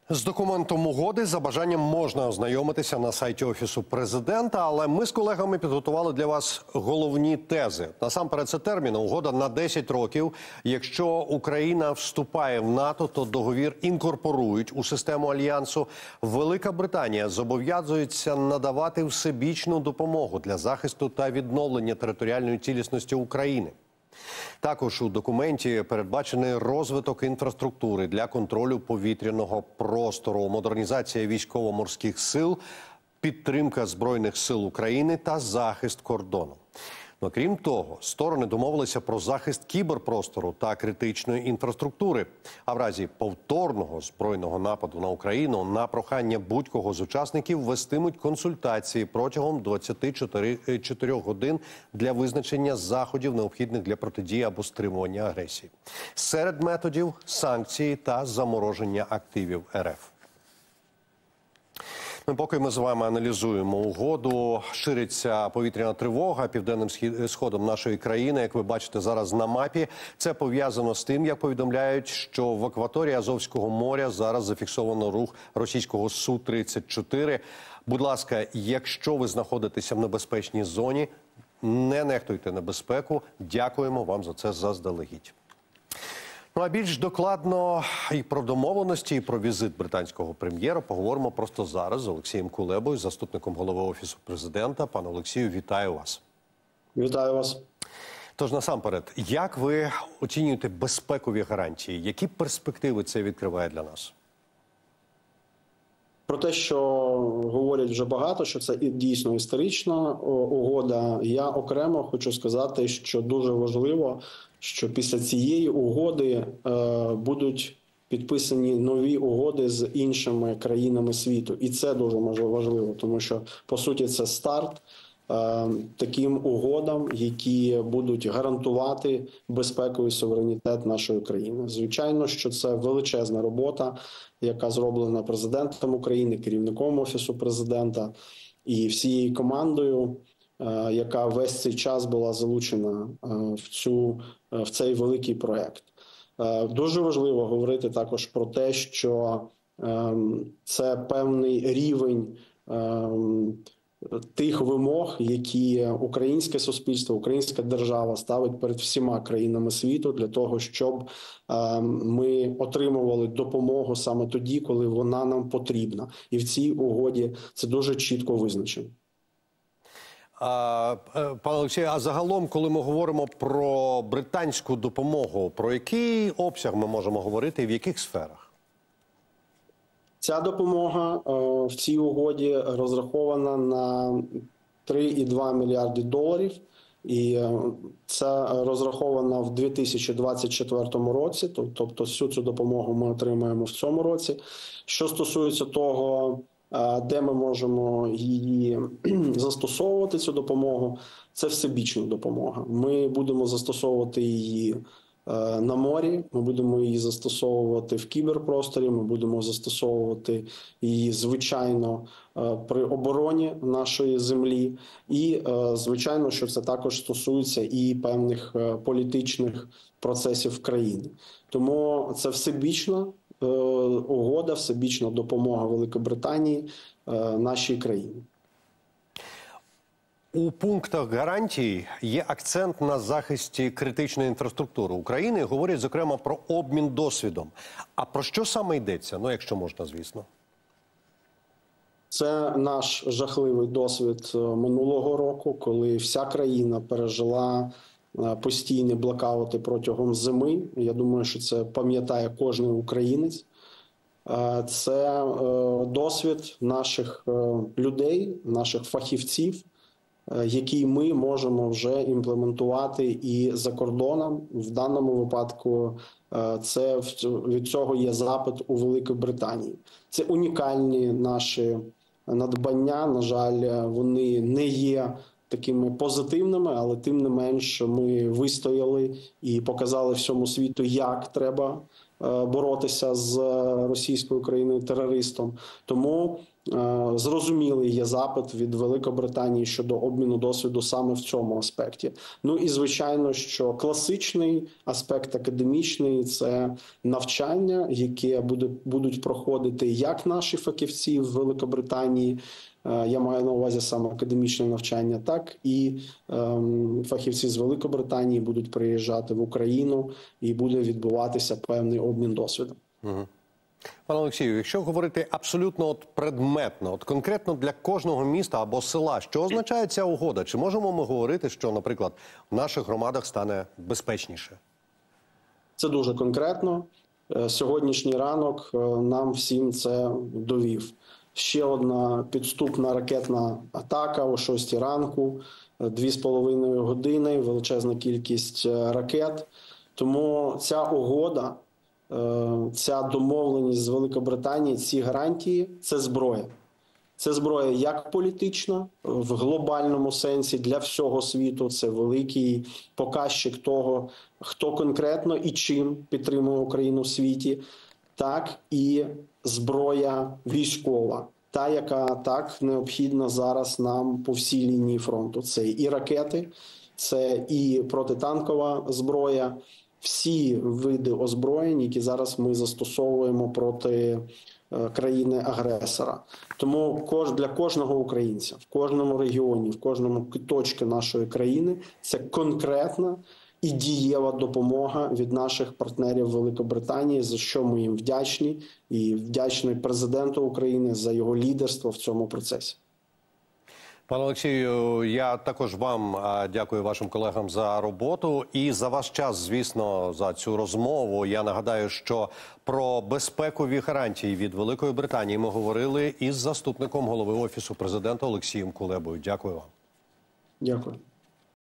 З документом угоди за бажанням можна ознайомитися на сайті Офісу Президента, але ми з колегами підготували для вас головні тези. Насамперед, це термін угода на 10 років. Якщо Україна вступає в НАТО, то договір інкорпорують у систему Альянсу. Велика Британія зобов'язується надавати всебічну допомогу для захисту та відновлення територіальної цілісності України. Також у документі передбачений розвиток інфраструктури для контролю повітряного простору, модернізація військово-морських сил, підтримка Збройних сил України та захист кордону. Ну, крім того, сторони домовилися про захист кіберпростору та критичної інфраструктури. А в разі повторного збройного нападу на Україну на прохання будь-кого з учасників вестимуть консультації протягом 24 годин для визначення заходів, необхідних для протидії або стримування агресії. Серед методів – санкції та замороження активів РФ. Поки ми з вами аналізуємо угоду, шириться повітряна тривога південним сходом нашої країни. Як ви бачите зараз на мапі, це пов'язано з тим, як повідомляють, що в акваторії Азовського моря зараз зафіксовано рух російського Су-34. Будь ласка, якщо ви знаходитеся в небезпечній зоні, не нехтуйте небезпеку. Дякуємо вам за це заздалегідь. Ну а більш докладно і про домовленості, і про візит британського прем'єра поговоримо просто зараз з Олексієм Кулебою, заступником голови Офісу Президента. Пане Олексію, вітаю вас. Вітаю вас. Тож насамперед, як ви оцінюєте безпекові гарантії? Які перспективи це відкриває для нас? Про те, що говорять вже багато, що це дійсно історична угода, я окремо хочу сказати, що дуже важливо, що після цієї угоди будуть підписані нові угоди з іншими країнами світу. І це дуже важливо, тому що, по суті, це старт таким угодам, які будуть гарантувати безпековий суверенітет нашої країни. Звичайно, що це величезна робота, яка зроблена президентом України, керівником Офісу Президента і всією командою, яка весь цей час була залучена в цей великий проект. Дуже важливо говорити також про те, що це певний рівень тих вимог, які українське суспільство, українська держава ставить перед всіма країнами світу для того, щоб ми отримували допомогу саме тоді, коли вона нам потрібна. І в цій угоді це дуже чітко визначено. Пане Олексію, а загалом, коли ми говоримо про британську допомогу, про який обсяг ми можемо говорити і в яких сферах? Ця допомога в цій угоді розрахована на 3,2 мільярди доларів. І це розраховано в 2024 році, тобто всю цю допомогу ми отримаємо в цьому році. Що стосується того, де ми можемо її застосовувати, цю допомогу, це всебічна допомога. Ми будемо застосовувати її на морі, ми будемо її застосовувати в кіберпросторі, ми будемо застосовувати її, звичайно, при обороні нашої землі. І, звичайно, що це також стосується і певних політичних процесів в країні. Тому це всебічна угода, всебічна допомога Великобританії нашій країні. У пунктах гарантій є акцент на захисті критичної інфраструктури України. Говорять, зокрема, про обмін досвідом. А про що саме йдеться? Ну, якщо можна, звісно. Це наш жахливий досвід минулого року, коли вся країна пережила постійні блекаути протягом зими. Я думаю, що це пам'ятає кожен українець. Це досвід наших людей, наших фахівців, який ми можемо вже імплементувати і за кордоном. В даному випадку від цього є запит у Великій Британії. Це унікальні наші надбання. На жаль, вони не є такими позитивними, але тим не менш ми вистояли і показали всьому світу, як треба боротися з російською країною-терористом. Тому зрозумілий є запит від Великобританії щодо обміну досвіду саме в цьому аспекті. Ну і звичайно, що класичний аспект академічний – це навчання, яке будуть проходити як наші фахівці в Великобританії, я маю на увазі саме академічне навчання, так і фахівці з Великобританії будуть приїжджати в Україну і буде відбуватися певний обмін досвідом. Пане Олексію, якщо говорити абсолютно предметно, конкретно для кожного міста або села, що означає ця угода? Чи можемо ми говорити, що, наприклад, в наших громадах стане безпечніше? Це дуже конкретно. Сьогоднішній ранок нам всім це довів. Ще одна підступна ракетна атака о 6 ранку, 2,5 години, величезна кількість ракет. Тому ця угода, ця домовленість з Великобританії, ці гарантії – це зброя. Це зброя як політична, в глобальному сенсі для всього світу. Це великий показчик того, хто конкретно і чим підтримує Україну в світі, так і зброя військова. Та, яка так необхідна зараз нам по всій лінії фронту. Це і ракети, це і протитанкова зброя, всі види озброєнь, які зараз ми застосовуємо проти країни-агресора. Тому для кожного українця, в кожному регіоні, в кожному куточку нашої країни це конкретна і дієва допомога від наших партнерів Великобританії, за що ми їм вдячні, і вдячний президенту України за його лідерство в цьому процесі. Пане Олексію, я також вам дякую, вашим колегам, за роботу і за ваш час, звісно, за цю розмову. Я нагадаю, що про безпекові гарантії від Великої Британії ми говорили із заступником голови Офісу президента Олексієм Кулебою. Дякую вам. Дякую.